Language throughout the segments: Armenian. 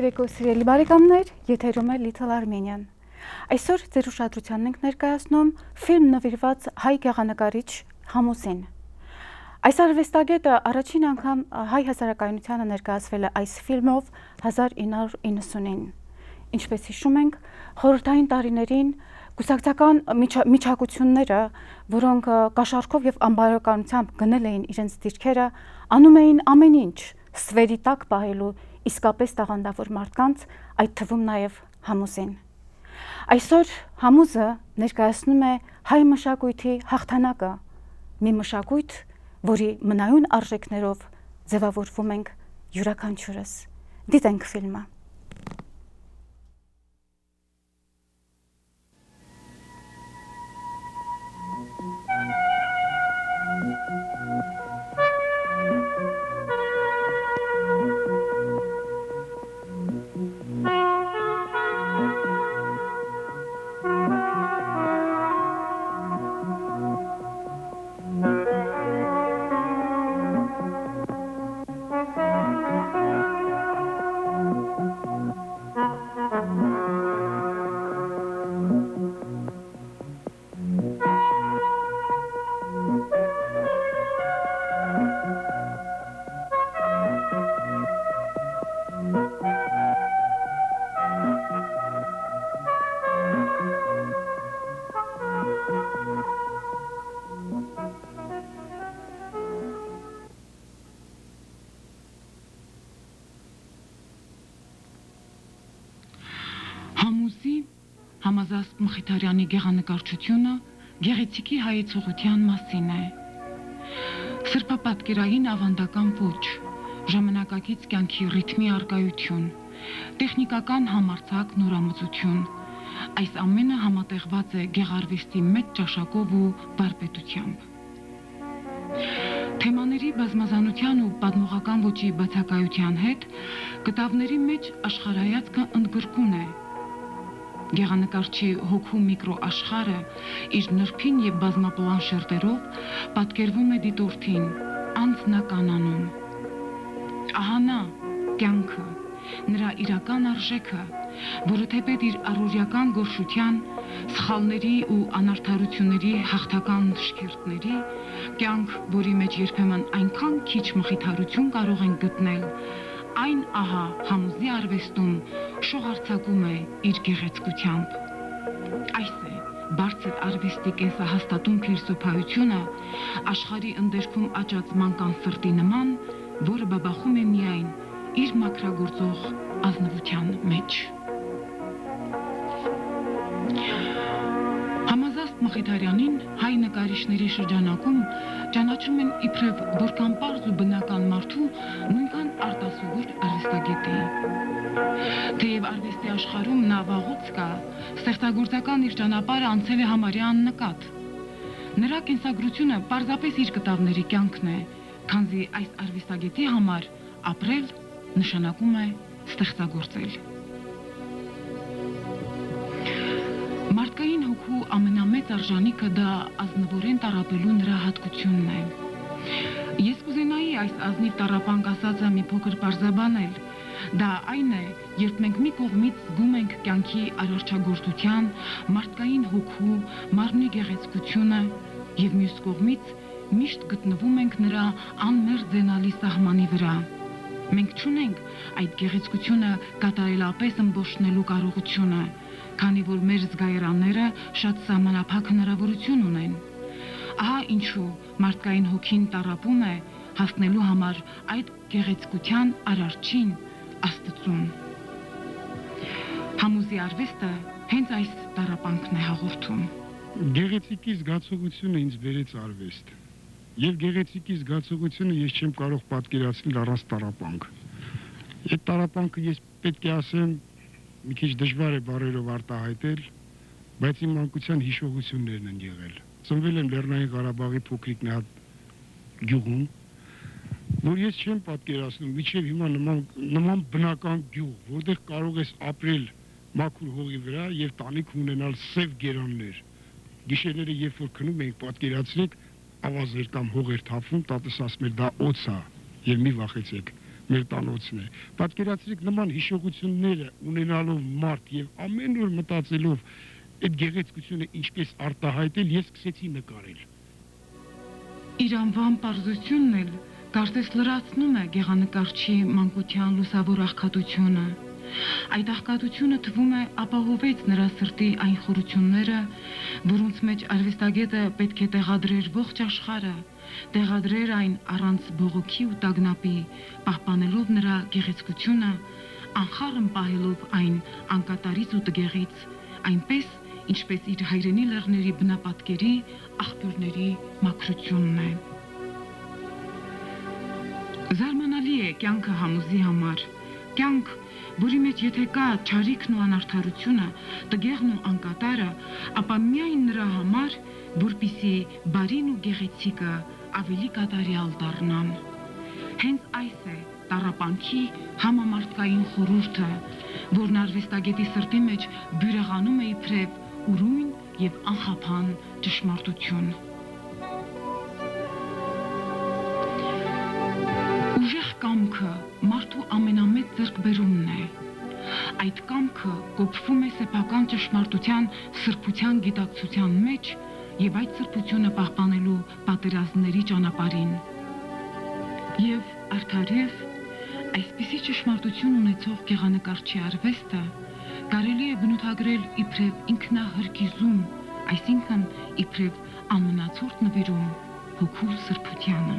երեկո սիրելի բարեկամներ, եթերում է Little Armenian։ Այսօր ձեր ուշադրությանն ենք ներկայացնում ֆիլմ նվիրված հայ գեղանկարիչ Համուսին։ Այս արվեստագետը առաջին անգամ հայ հասարակայնությանը ներկայացվել է այս ֆիլմով 1990-ին։ Ինչպես հիշում ենք, խորհրդային տարիներին կուսակցական միջակությունները, որոնք կաշառքով եւ անբարոյականությամբ գնել էին իրենց դիրքերը, անում էին ամեն ինչ սվերի տակ պահելու իսկապես տաղանդավոր մարդկանց, այդ թվում նաև Համուզին։ Այսօր Համուզը ներկայացնում է հայ մշակույթի հաղթանակը, մի մշակույթ, որի մնայուն արժեքներով ձևավորվում ենք յուրաքանչյուրս։ Դիտենք ֆիլմը։ Համուզի Համազասպ Մխիթարյանի գեղանկարչությունը գեղեցիկի հայեցողության մասին է։ Սրբապատկերային ավանդական ոճ, ժամանակակից կյանքի ռիթմի առկայություն, տեխնիկական համարձակ նորամուծություն, այս ամենը համատեղված է գեղարվեստի մեծ ճաշակով ու վարպետությամբ։ Թեմաների բազմազանության ու պատմողական ոճի բացակայության հետ կտավների մեջ աշխարհայացքը ընդգրկուն է։ Գեղանկարչի հոգու միկրոաշխարհը իր նրբին եւ բազմապլան շերտերով պատկերվում է դիտորդին, անձնականանում։ Ահա նա, կյանքը, նրա իրական արժեքը, որը թեպետ իր առօրյական գորշության, սխալների ու անարդարությունների հաղթական շքերթների, կյանք, որի մեջ երբեմն այնքան քիչ մխիթարություն կարող են գտնել, այն ահա Համուզի արվեստում շողարցակում է իր գեղեցկությամբ։ Այս է բարձր արվեստի կենսահաստատուն փիլիսոփայությունը աշխարհի ընդերքում աճած մանկան սրտի նման, որը բաբախում է միայն իր մաքրագործող ազնվության մեջ։ Համազասպ Մխիթարյանին հայ նկարիչների շրջանակում ճանաչում են իբրև որքան պարզ ու բնական մարդու, նույնքան արտասովոր արվեստագետի։ Թեև արվեստի աշխարհում նա վաղուց կա, ստեղծագործական իր ճանապարհը անցել է համարյա աննկատ։ Նրա կենսագրությունը պարզապես իր կտավների կյանքն է, քանզի այս արվեստագետի համար ապրել նշանակում է ստեղծագործել։ Մարդկային հոգու ամենամեծ արժանիքը դա ազնվորեն տառապելու նրա հատկությունն է։ Ես կուզենայի այս ազնիվ տառապանք ասածը մի փոքր պարզաբանել։ Դա այն է, երբ մենք մի կողմից զգում ենք կյանքի արարչագործության, մարդկային հոգու, մարմնի գեղեցկությունը, եւ մյուս կողմից միշտ գտնվում ենք նրա անմերձենալի սահմանի վրա։ Մենք չունենք այդ գեղեցկությունը կատարելապես ըմբոշխնելու կարողությունը, քանի որ մեր զգայարանները շատ սահմանափակ հնարավորություն ունեն։ Ահա ինչու մարդկային հոգին տառապում է հասնելու համար այդ գեղեցկության արարչին, Աստծուն։ Համուզի արվեստը հենց այս տառապանքն է հաղորդում։ Գեղեցիկի զգացողությունը ինձ բերեց արվեստ։ Եվ գեղեցիկի զգացողությունը ես չեմ կարող պատկերացնել առանց տառապանք։ Այդ տառապանքը ես պետք է ասեմ, մի քիչ դժվար է բառերով արտահայտել, բայց իմ մանկության հիշողություններն են եղել։ Ծնվել եմ Լեռնային Ղարաբաղի փոքրիկ մի հատ գյուղում, որ ես չեմ պատկերացնում, մինչև հիմա նման բնական գյուղ, որտեղ կարող ես ապրել մաքուր հողի վրա եւ տանիք ունենալ սև գերաններ։ Գիշերները երբ որ քնում ենք, պատկերացրեք, ավազեր կամ հող էր թափվում, տատս ասում էր դա օձ է եւ մի վախեցեք։ մեր տանոցն է։ Պատկերացրեք նման հիշողությունները ունենալով մարդ եւ ամեն օր մտածելով այդ գեղեցկությունը ինչպես արտահայտել, ես սկսեցի նկարել։ Իր անվան պարզությունն էլ կարծես լրացնում է գեղանկարչի մանկության լուսավոր աղքատությունը։ Այդ աղքատությունը թվում է ապահովեց նրա սրտի այն խորությունները, որոնց մեջ արվեստագետը պետք է տեղադրեր ողջ աշխարհը, տեղադրեր այն առանց բողոքի ու տագնապի, պահպանելով նրա գեղեցկությունը, անխառն պահելով այն անկատարից ու տգեղից, այնպես, ինչպես իր հայրենի լեռների բնապատկերի աղբյուրների մաքրությունն է։ Զարմանալի է կյանքը Համուզի համար, կյանք, որի մեջ եթե կա չարիքն ու անարդարությունը, տգեղն ու անկատարը, ապա միայն նրա համար, որպիսի բարին ու գեղեցիկը ավելի կատարյալ դառնան։ Հենց այս է տառապանքի համամարտկային խորհուրդը, որն արվեստագետի սրտի մեջ բյուրեղանում է իբրև ուրույն եւ անխափան ճշմարտություն։ Ուժեղ կամքը մարդու ամենամեծ ձեռքբերումն է։ Այդ կամքը կոփվում է սեփական ճշմարտության սրբության գիտակցության մեջ եւ այդ սրբությունը պահպանելու պատերազմների ճանապարհին։ Եվ արդարև այսպիսի ճշմարտություն ունեցող գեղանկարչի արվեստը կարելի է բնութագրել իբրև ինքնահրկիզում, այսինքն իբրև ամենացորդ նվիրում հոգու սրբությանը։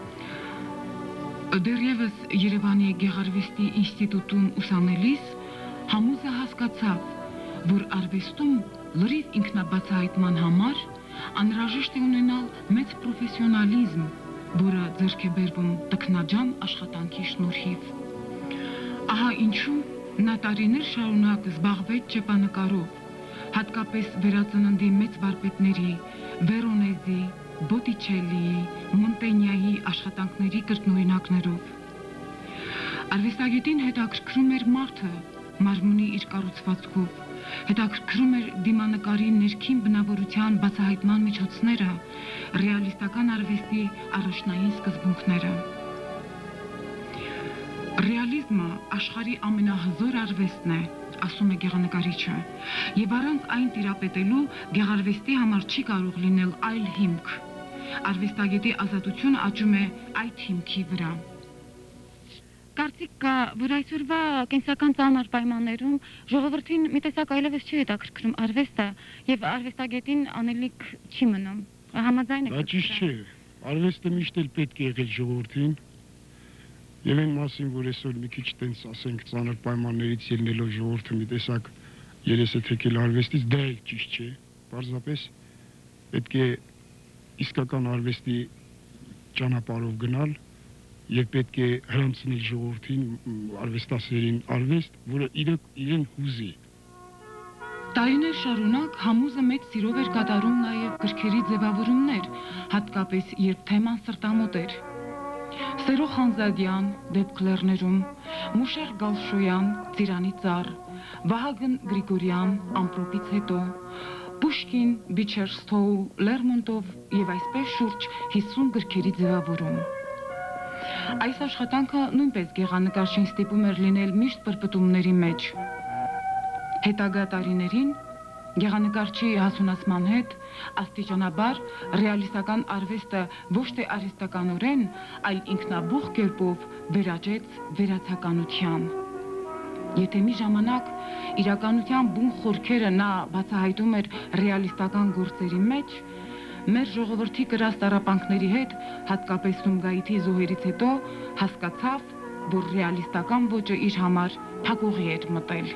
Դեռևս Երևանի գեղարվեստի ինստիտուտում ուսանելիս Համուզը հասկացավ, որ արվեստում լրիվ ինքնաբացահայտման համար անհրաժեշտ է ունենալ մեծ պրոֆեսիոնալիզմ, որը ձեռք է բերվում տքնաջան աշխատանքի շնորհիվ։ Ահա ինչու նա տարիներ շարունակ զբաղվեց ճեպանկարով, հատկապես վերածննդի մեծ վարպետների, Վերոնեզի, Բոտիչելիի, Մոնտենյայի աշխատանքների կրկնօրինակներով։ Արվեստագետին հետաքրքրում էր մարդը, մարմնի իր կառուցվածքով, հետաքրքրում էր դիմանկարի ներքին բնավորության բացահայտման միջոցները, ռեալիստական արվեստի առաջնային սկզբունքները։ Ռեալիզմը աշխարհի ամենահզոր արվեստն է, ասում է գեղանկարիչը, եւ առանց այն տիրապետելու գեղարվեստի համար չի կարող լինել այլ հիմք։ Արվեստագետի ազատությունը աճում է այդ հիմքի վրա։ Կարծիք կա, որ այսօրվա կենսական ծանր պայմաններում ժողովրդին մի տեսակ այլևս չի հետաքրքրում արվեստը եւ արվեստագետին անելիք չի մնում։ Համաձայն եք։ Դա ճիշտ չէ։ Արվեստը միշտ էլ պետք է եղել ժողովրդին։ Եվ այն մասին, որ այսօր մի քիչ տենց ասենք ծանր պայմաններից ելնելով ժողովուրդը մի տեսակ երես է թեքել արվեստից, դա էլ ճիշտ չէ։ Պարզապես պետք է իսկական արվեստի ճանապարհով գնալ եւ պետք է հրամցնել ժողովրդին արվեստասերին արվեստ, որը իրեն հուզի։ Տարիներ շարունակ Համուզը մեծ սիրով էր կատարում նաեւ գրքերի ձևավորումներ, հատկապես երբ թեման սրտամոտ էր։ Սերո Խանզադյան, Դեպք լեռներում, Մուշեղ Գալշոյան, Ծիրանի ծառ, Վահագն Գրիգորյան, Ամպրոպից հետո, Պուշկին, Բիչերստոու, Լերմոնտով եւ այսպես շուրջ 50 գրքերի ձևավորում։ Այս աշխատանքը նույնպես գեղանկարչին ստիպում էր լինել միշտ պրպտումների մեջ։ Հետագա տարիներին գեղանկարչի հասունացման հետ աստիճանաբար ռեալիստական արվեստը ոչ թե արհեստականորեն, այլ ինքնաբուխ կերպով վերաճեց վերացականության։ Եթե մի ժամանակ իրականության բուն խորքերը նա բացահայտում էր ռեալիստական գործերի մեջ, մեր ժողովրդի կրած տառապանքների հետ, հատկապես Սումգայիթի զոհերից հետո, հասկացավ, որ ռեալիստական ոճը իր համար փակուղի էր մտել։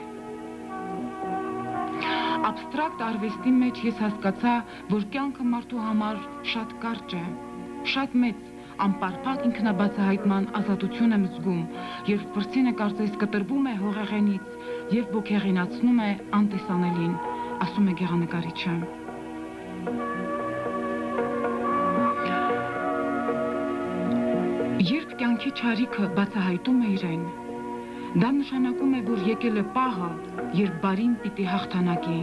Աբստրակտ արվեստի մեջ ես հասկացա, որ կյանքը մարդու համար շատ կարճ է, շատ մեծ, անպարփակ ինքնաբացահայտման ազատություն եմ զգում, երբ վրձինը կարծես կտրվում է հողեղենից եւ ոգեղինացնում է անտեսանելին, ասում է գեղանկարիչը։ Երբ կյանքի չարիքը բացահայտում է իրեն, դա նշանակում է, որ եկել է պահը, երբ բարին պիտի հաղթանակի։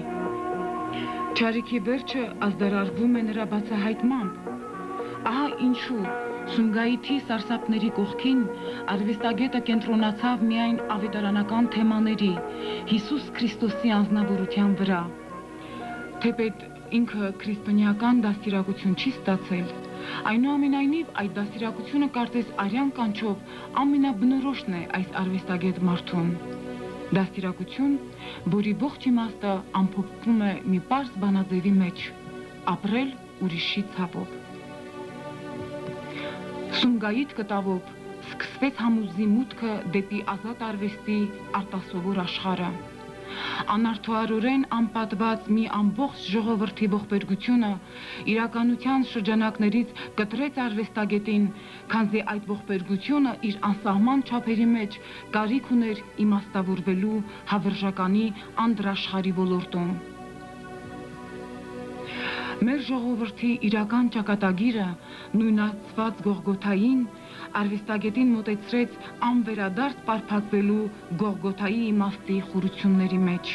Չարիքի վերջը ազդարարվում է նրա բացահայտմամբ։ Ահա ինչու Սումգայիթի սարսափների կողքին արվեստագետը կենտրոնացավ միայն ավետարանական թեմաների Հիսուս Քրիստոսի անձնավորության վրա։ Թեպետ ինքը քրիստոնեական դաստիարակություն չի ստացել, այնուամենայնիվ այդ դաստիարակությունը կարծես արյան կանչով ամենաբնորոշն է այս արվեստագետ մարդուն։ Դաստիարակություն, որի ողջ իմաստը ամփոփվում է մի պարզ բանաձևի մեջ՝ ապրել ուրիշի ցավով։ Սումգայիթ կտավով սկսվեց համուզի մուտքը դեպի ազատ արվեստի արտասովոր աշխարհը։ Անարդարորեն անպատված մի ամբողջ ժողովրդի ողբերգությունը իրականության շրջանակներից կտրեց արվեստագետին, քանզի այդ ողբերգությունը իր անսահման չափերի մեջ կարիք ուներ իմաստավորվելու հավերժականի անդրաշխարհի ոլորտում։ Մեր ժողովրդի իրական ճակատագիրը նույնացված Գողգոթային արվեստագետին մոտեցրեց անվերադարձ պարփակվելու Գողգոթայի իմաստի խորությունների մեջ։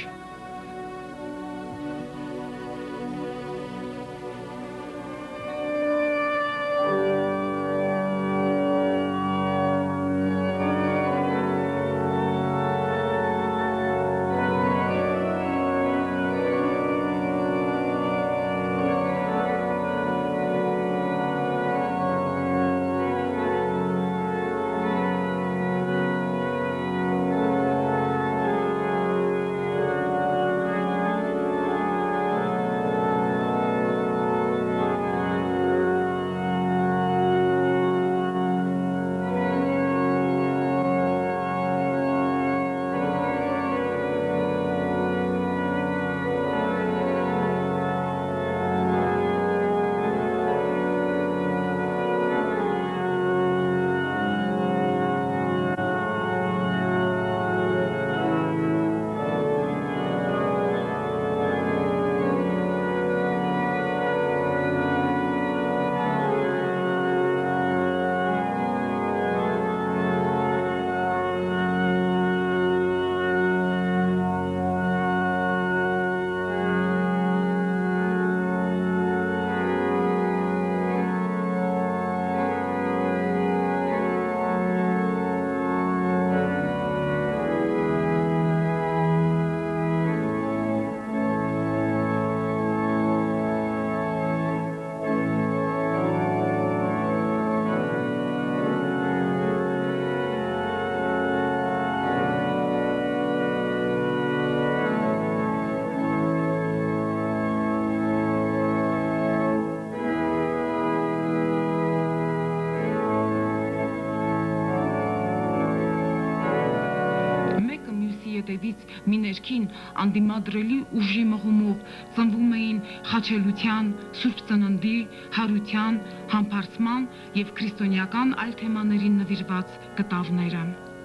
Հետևից մի ներքին անդիմադրելի ուժի մղումով ծնվում էին խաչելության, սուրբ ծննդի, հարության, համբարձման և քրիստոնեական այլ թեմաներին նվիրված կտավները։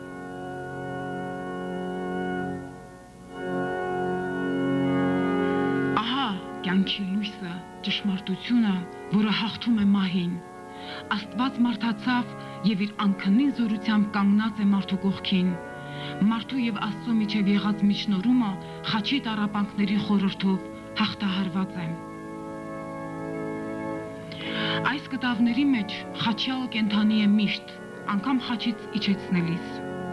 Ահա կյանքի լույսը, ճշմարտությունը, որը հաղթում է մահին։ Աստված մարդացավ և իր անքնին զորությամբ կանգնած է մարդու կողքին։ Մարդու և Աստծո միջև եղած միջնորումը խաչի տառապանքների խորհրդով հաղթահարված է։ Այս կտավների մեջ խաչյալը կենդանի է միշտ, անգամ խաչից իջեցնելիս։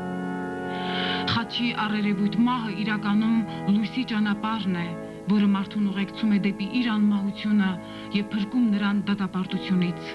Խաչի առերևույթ մահը իրականում լույսի ճանապարհն է, որը մարդուն ուղեկցում է դեպի իր անմահությունը և փրկում նրան դատապարտությունից։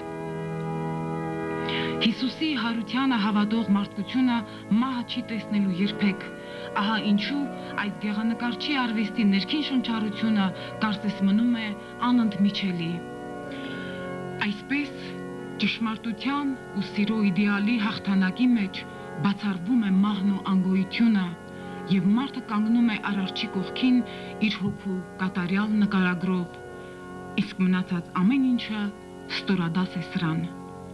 Հիսուսի հարությանը հավատող մարդկությունը մահը չի տեսնելու երբեք, ահա ինչու այդ գեղանկարչի արվեստի ներքին շնչառությունը կարծես մնում է անընդմիջելի։ Այսպես ճշմարտության ու սիրո իդեալի հաղթանակի մեջ բացառվում է մահն ու անգոյությունը և մարդը կանգնում է Արարչի կողքին իր հոգու կատարյալ նկարագրով, իսկ մնացած ամեն ինչը ստորադաս է սրան։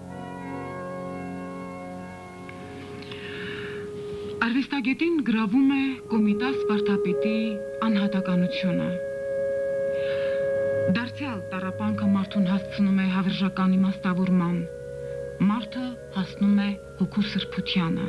Արվեստագետին գրավում է Կոմիտաս վարդապետի անհատականությունը։ Դարձյալ տառապանքը մարդուն հասցնում է հավերժական իմաստավորման, մարդը հասնում է հոգու սրբությանը։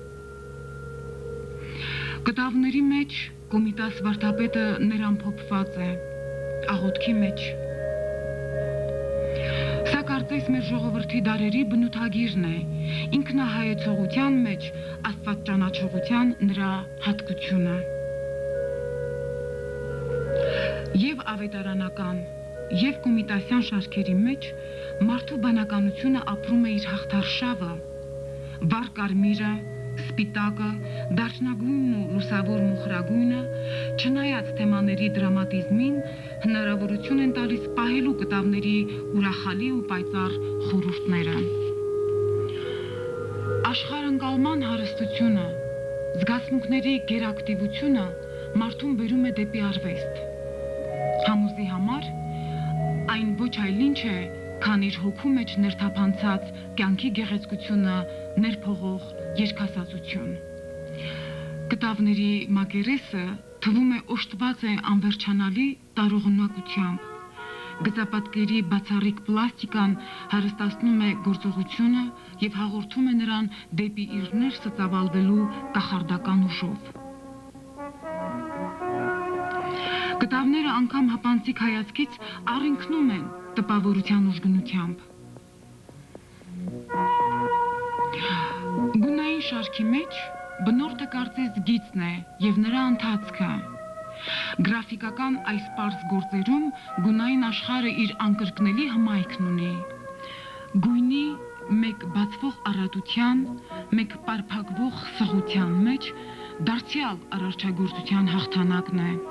Կտավների մեջ Կոմիտաս վարդապետը ներամփոփված է, աղոթքի մեջ։ Սա կարծես մեր ժողովրդի դարերի բնութագիրն է, ինքնահայեցողության մեջ աստվածճանաչողության նրա հատկությունը։ Եվ ավետարանական, եւ կոմիտասյան շարքերի մեջ մարդու բանականությունը ապրում է իր հաղթարշավը, վառ կարմիրը, սպիտակը, դարչնագույնն ու լուսավոր մոխրագույնը, չնայած թեմաների դրամատիզմին, հնարավորություն են տալիս պահելու կտավների ուրախալի ու պայծառ խորհուրդները։ Աշխարհընկալման հարստությունը, զգացմունքների գերակտիվությունը մարդուն բերում է դեպի արվեստ։ Համուզի համար այն ոչ այլ ինչ է, քան իր հոգու մեջ ներթափանցած կյանքի գեղեցկությունը ներփողող երգասացություն։ Կտավների մակերեսը թվում է օժտված է անվերջանալի տարողունակությամբ։ Գծապատկերի բացառիկ պլաստիկան հարստացնում է գործողությունը եւ հաղորդում է նրան դեպի իր ներսը ծավալվելու կախարդական ուժով։ Կտավները անգամ հապանցիկ հայացքից առինքնում են տպավորության ուժգնությամբ։ Գունային շարքի մեջ բնորդը կարծես գիծն է եւ նրա ընթացքը։ Գրաֆիկական այս պարզ գործերում գունային աշխարհը իր անկրկնելի հմայքն ունի։ Գույնի մեկ բացվող առատության, մեկ պարփակվող սղության մեջ դարձյալ արարչագործության հաղթանակն է։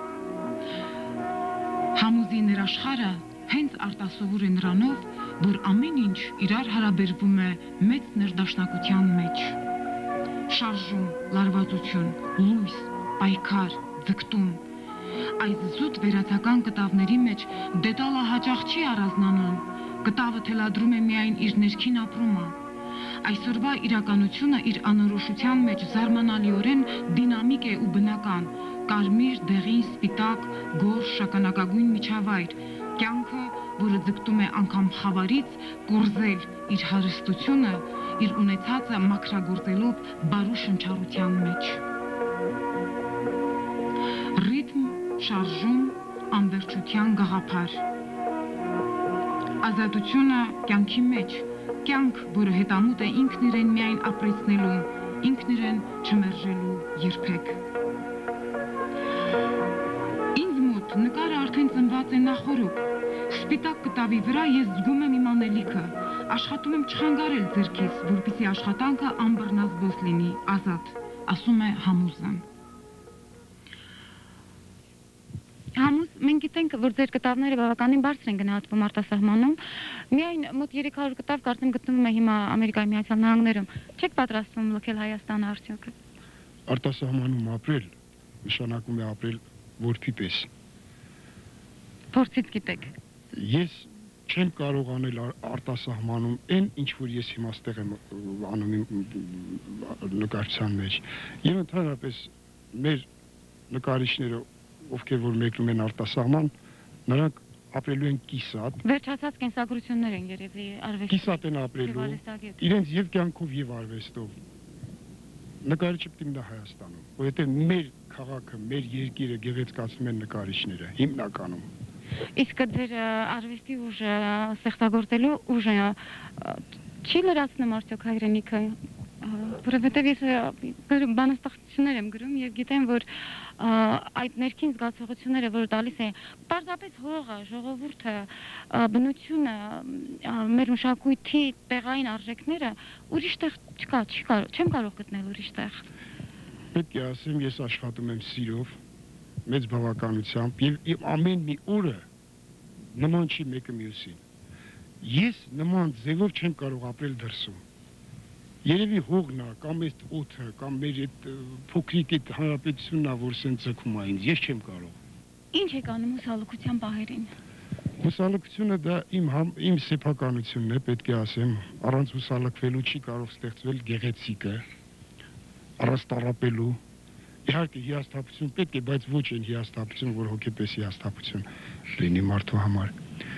Համուզի ներաշխարհը հենց արտասովոր է նրանով, որ ամեն ինչ իրար հարաբերվում է մեծ ներդաշնակության մեջ։ Շարժում, լարվածություն, լույս, պայքար, ձգտում։ Այս զուտ վերացական կտավների մեջ դետալը հաճախ չի առանձնանում, կտավը թելադրում է միայն իր ներքին ապրումը։ Այսօրվա իրականությունը իր անորոշության մեջ զարմանալիորեն դինամիկ է ու բնական, կարմիր, դեղին, սպիտակ, գոր, շագանակագույն միջավայր, կյանքը, որը ձգտում է անգամ խավարից կորզել իր հարստությունը, իր ունեցածը մաքրագործելով բարու շնչառության մեջ։ Ռիթմ, շարժում, անվերջության գաղափար։ Ազատությունը կյանքի մեջ, կյանք, որը հետամուտ է ինքն իրեն միայն ապրեցնելու, ինքն իրեն չմերժելու երբեք։ Ինձ մոտ նկարը արդեն ծնված է նախորոք։ Սպիտակ կտավի վրա ես զգում եմ իմ անելիքը, աշխատում եմ չխանգարել ձեռքիս, որպեսզի աշխատանքը անբռնազբոս լինի, ազատ, ասում է Համուզը։ Համուզ, մենք գիտենք, որ ձեր կտավները բավականին բարձր են գնահատվում արտասահմանում, միայն մոտ 300 կտավ կարծեմ գտնվում է հիմա Ամերիկայի Միացյալ Նահանգներում, չեք պատրաստվում լքել Հայաստանը արդյոք։ Արտասահմանում ապրել նշանակում է ապրել որբի պես։ Փորձից գիտեք։ Ես չեմ կարող անել արտասահմանում այն, ինչ որ ես հիմա ստեղ եմ անում իմ նկարչության մեջ։ Եվ ընդհանրապես մեր նկարիչները, ովքեր որ մեկնում են արտասահման, նրանք ապրելու են կիսատ։ Վերջացած կենսագրություններ են երևի արվեստի։ Կիսատ են ապրելու, իրենց եւ կյանքով եւ արվեստով։ Նկարիչը պետք է մնա Հայաստանում, որովհետեւ մեր քաղաքը, մեր երկիրը գեղեցկացնում են նկարիչները հիմնականում։ Իսկ ձեր արվեստի ուժը ստեղծագործելու ուժը չի լրացնում արդյոք հայրենիքը, որովհետև ես բանաստեղծություններ եմ գրում եւ գիտեմ, որ այդ ներքին զգացողությունները, որ տալիս է պարզապես հողը, ժողովուրդը, բնությունը, մեր մշակույթի տեղային արժեքները ուրիշ տեղ չկա, չեմ կարող գտնել ուրիշ տեղ։ Պետք է ասեմ, ես աշխատում եմ սիրով, մեծ բավականությամբ եւ ամեն մի օրը նման չի մեկը մյուսին։ Ես նման ձևով չեմ կարող ապրել դրսում։ Երևի հողն է, կամ այդ օդը, կամ մեր այդ փոքրիկ այդ հանրապետությունն է, որ սենց ձգում է ինձ, ես չեմ կարող։ Ինչ եք անում հուսալքության պահերին։ Հուսալքությունը դա իմ սեփականությունն է, պետք է ասեմ, առանց հուսալքվելու չի կարող ստեղծվել գեղեցիկը, առանց տառապելու։ Իհարկե հիասթափություն պետք է, բայց ոչ այն հիասթափություն, որ հոգեպես հիասթափություն լինի մարդու համար։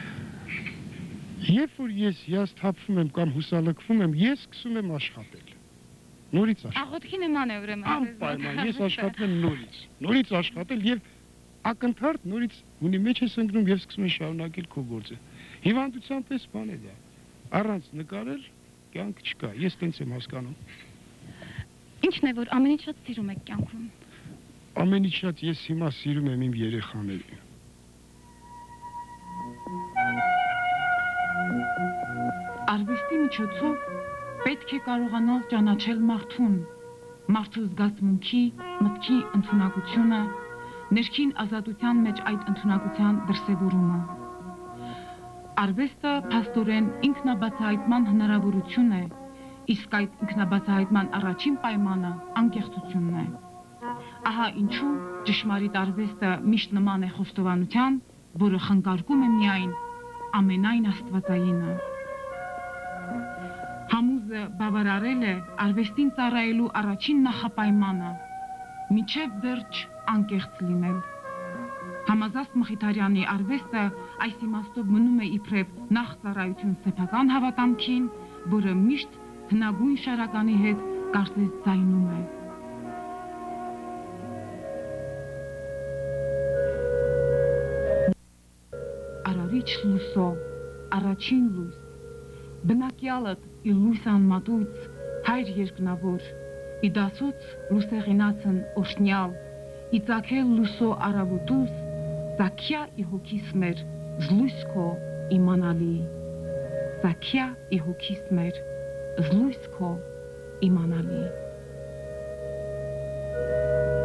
Երբ որ ես հիասթափվում եմ կամ հուսալքվում եմ, ես սկսում եմ աշխատել։ Նորից աշխատել։ Աղոթքի նման է ուրեմն։ Անպայման, ես աշխատում եմ նորից աշխատել եւ ակնթարթ նորից ունի մեջ ես ընկնում եւ սկսում եմ շարունակել քո գործը։ Հիվանդության պես բան է դա։ Առանց նկարել կյանք չկա։ Ես տենց եմ հասկանում։ Ինչն է, որ ամենից շատ սիրում եք կյանքում։ Ամենից շատ ես հիմա սիրում եմ իմ երեխաներին։ Արվեստի միջոցով պետք է կարողանալ ճանաչել մարդուն, մարդու զգացմունքի, մտքի ընդունակությունը, ներքին ազատության մեջ այդ ընդունակության դրսևորումը։ Արվեստը փաստորեն ինքնաբացահայտման հնարավորություն է, իսկ այդ ինքնաբացահայտման առաջին պայմանը անկեղծությունն է։ Ահա ինչու ճշմարիտ արվեստը միշտ նման է խոստովանության, որը խնկարկում է միայն ամենայն աստվածայինը։ Համուզը բավարարել է արվեստին ծառայելու առաջին նախապայմանը՝ միջև վերջ անկեղծ լինել։ Համազաստ Մխիթարյանի արվեստը այս իմաստով մնում է իբրև նախ ծառայություն սեփական հավատամքին, որը միշտ հնագույն շարականի հետ կարծես ձայնում է։ Արարիչ լույսո, առաջին լույս, բնակյալդ ի լույս անմատույց, հայր երկնավոր, ի դասոց լուսեղինացն օշնյալ, ի ծագել լուսո արավուտուս, ծագյա ի հոգիս մեր, զլույս քո իմանալի, ծագյա ի հոգիս մեր, զլույս քո իմանալի։